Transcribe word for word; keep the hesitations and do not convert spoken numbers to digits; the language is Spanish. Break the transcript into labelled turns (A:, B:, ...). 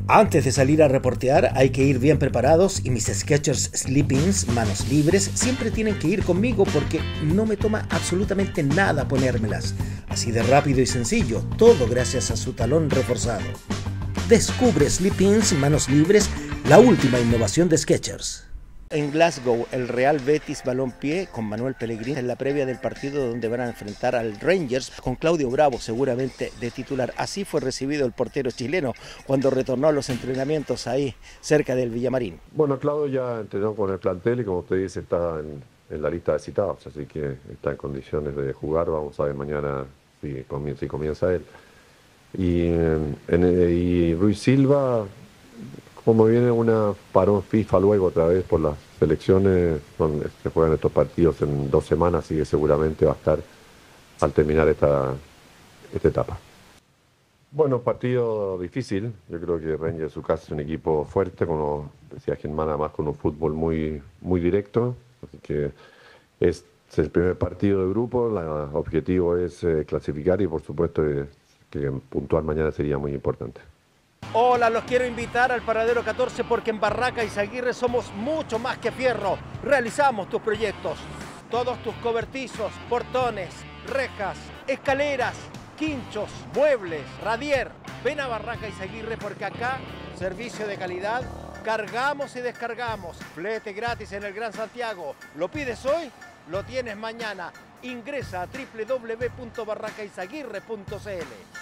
A: Antes de salir a reportear hay que ir bien preparados y mis Skechers Slip-ins, manos libres, siempre tienen que ir conmigo porque no me toma absolutamente nada ponérmelas. Así de rápido y sencillo, todo gracias a su talón reforzado. Descubre Slip-ins, manos libres, la última innovación de Skechers. En Glasgow, el Real Betis Balompié con Manuel Pellegrini en la previa del partido donde van a enfrentar al Rangers con Claudio Bravo seguramente de titular. Así fue recibido el portero chileno cuando retornó a los entrenamientos ahí cerca del Villamarín.
B: Bueno, Claudio ya entrenó con el plantel y como usted dice está en, en la lista de citados, así que está en condiciones de jugar. Vamos a ver mañana si comienza, si comienza él. Y, en, y Ruiz Silva, como viene una parón FIFA luego otra vez por las selecciones, son, se juegan estos partidos en dos semanas, así que seguramente va a estar al terminar esta, esta etapa. Bueno, partido difícil. Yo creo que Rangers en su casa es un equipo fuerte, como decía Germán, además con un fútbol muy, muy directo. Así que es, es el primer partido de grupo, el objetivo es eh, clasificar y por supuesto eh, que puntuar mañana sería muy importante.
A: Hola, los quiero invitar al Paradero catorce porque en Barraca Izaguirre somos mucho más que fierro. Realizamos tus proyectos, todos tus cobertizos, portones, rejas, escaleras, quinchos, muebles, radier. Ven a Barraca Izaguirre porque acá, servicio de calidad, cargamos y descargamos. Flete gratis en el Gran Santiago. ¿Lo pides hoy? Lo tienes mañana. Ingresa a doble u doble u doble u punto barraca izaguirre punto c l.